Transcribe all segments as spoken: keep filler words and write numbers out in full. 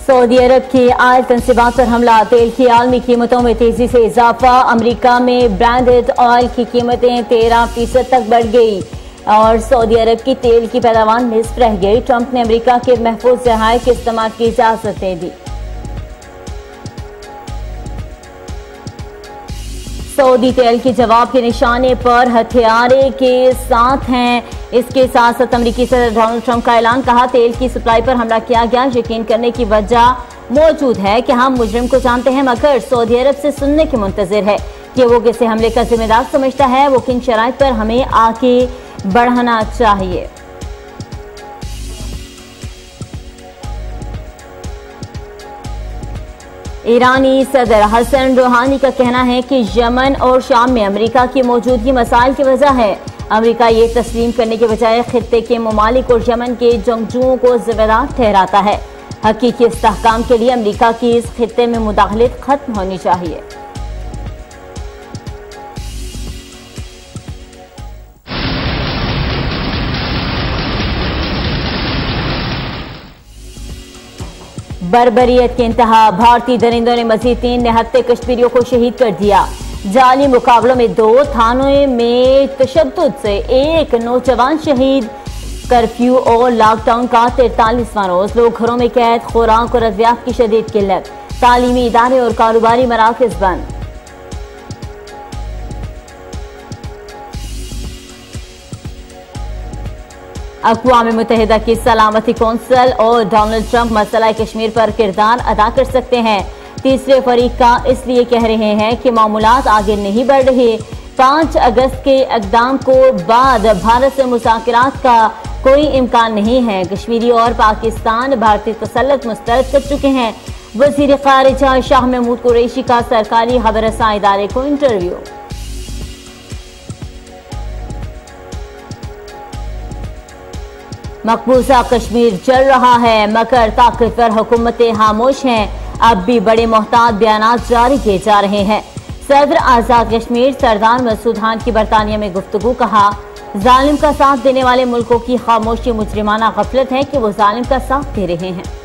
Saudi अरब की oil तनसीबात पर हमला, तेल की आलमी कीमतों में तेजी से इजाफा। अमरीका में ब्रांडेड ऑयल की कीमतें तेरह फीसद तक बढ़ गई और सऊदी अरब की तेल की पैदावार निस्फ रह गई। ट्रंप ने अमरीका के महफूज जराए के इस्तेमाल की इजाजत दे दी। सऊदी तेल के जवाब के निशाने पर हथियारे के साथ हैं। इसके साथ साथ अमरीकी सदर डोनाल्ड ट्रंप का ऐलान, कहा तेल की सप्लाई पर हमला किया गया, यकीन करने की वजह मौजूद है कि हम मुजरिम को जानते हैं मगर सऊदी अरब से सुनने की मुंतजिर है कि वो किसे हमले का जिम्मेदार समझता है, वो किन शराइत पर हमें आगे बढ़ाना चाहिए। ईरानी सदर हसन रूहानी का कहना है कि यमन और शाम में अमेरिका की मौजूदगी मसाइल की वजह है। अमेरिका ये तस्लीम करने के बजाय खित्ते के ममालिक और यमन के जंगजुओं को जिम्मेदार ठहराता है। हकीकी इस्तेहकाम के लिए अमेरिका की इस खित्ते में मुदाखलत खत्म होनी चाहिए। बर्बरियत के इंतहा, भारतीय दरिंदों ने मजीद तीन निहत्ते कश्मीरियों को शहीद कर दिया। जाली मुकाबलों में दो थानों में तशद्दुद से एक नौजवान शहीद। कर्फ्यू और लॉकडाउन का तैंतालीसवां रोज, लोग घरों में कैद, खुराक और अद्वियात की शदीद किल्लत, तालीमी इदारे और कारोबारी मराकज बंद। अक़वाम मुत्तहिदा की सलामती कौंसिल और डोनाल्ड ट्रंप मसला कश्मीर पर किरदार अदा कर सकते हैं। तीसरे फरीक का इसलिए कह रहे हैं कि मामूलात आगे नहीं बढ़ रहे। पाँच अगस्त के इक़दाम को बाद भारत से मुज़ाकरात का कोई इम्कान नहीं है। कश्मीरी और पाकिस्तान भारतीय तसल्लुत मुस्तरद कर चुके हैं। वज़ीर ख़ारिजा शाह महमूद कुरैशी का सरकारी खबरसां इदारे को इंटरव्यू। मकबूजा कश्मीर जल रहा है मगर ताकतवर हुकूमतें खामोश हैं। अब भी बड़े मोहतात बयानात जारी किए जा रहे हैं। सदर आज़ाद कश्मीर सरदार मसूद खान की बरतानिया में गुफ्तगू, कहा जालिम का साथ देने वाले मुल्कों की खामोशी मुजरिमाना गफलत है कि वो जालिम का साथ दे रहे हैं।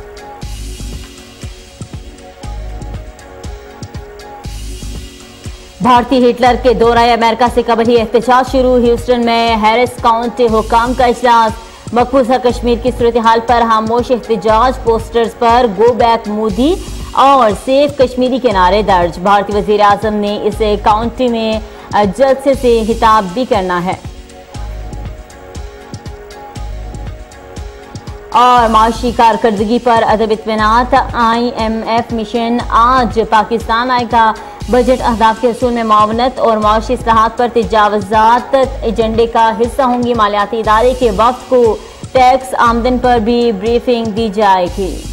भारतीय हिटलर के दौरे अमेरिका से कबल ही एहतजाज शुरू। ह्यूस्टन में हैरिस काउंटी हुकाम का इजलास। मकबूजा कश्मीर की सूरत हाल पर खामोश एहतजाज, पोस्टर्स पर गो बैक मोदी और सेफ कश्मीरी के नारे दर्ज। भारतीय वजीर आजम ने इसे काउंटी में जल्द से हिताब भी करना है। और माशी कारकर्दगी पर अदब इत्मीनात, आई एम एफ मिशन आज पाकिस्तान आएगा। बजट अहदाफ के असूल में मावनत और माशी इस्लाहात पर तजावुज़ात एजेंडे का हिस्सा होंगी। मालियाती इदारे के वफ्द को टैक्स आमदन पर भी ब्रीफिंग दी जाएगी।